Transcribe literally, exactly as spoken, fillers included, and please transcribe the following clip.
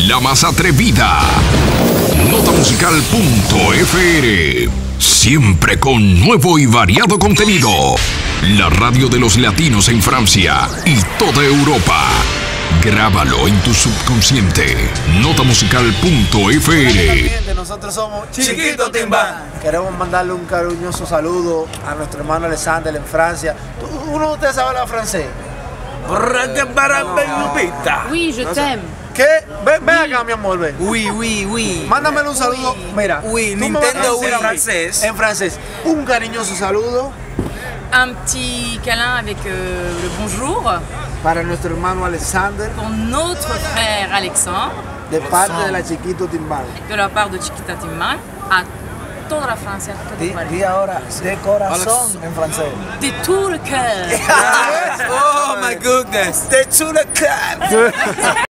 la más atrevida. Nota musical punto f r. Siempre con nuevo y variado contenido. La radio de los latinos en Francia y toda Europa. Grábalo en tu subconsciente. Nota musical punto f r. Nosotros somos Chiquito Timbán. Queremos mandarle un cariñoso saludo a nuestro hermano Alexander en Francia. ¿Uno de ustedes sabe hablar francés? Oui, je t'aime. ¿Qué? Ven, ven acá, mi amor, ven. Oui, oui, oui. Mándamele un saludo. Mira, Oui, tú me Nintendo vas a Wii. decir En francés. En francés. Un cariñoso saludo Un petit câlin avec euh, le bonjour para nuestro hermano Alexander pour notre frère Alexandre, de parte de la Chiquito Timbán. de la part de Chiquita Timbán, à toda la Francia, à toute Di, la di ahora de corazón en francés. de tout le cœur. Oh my goodness. De tout le cœur.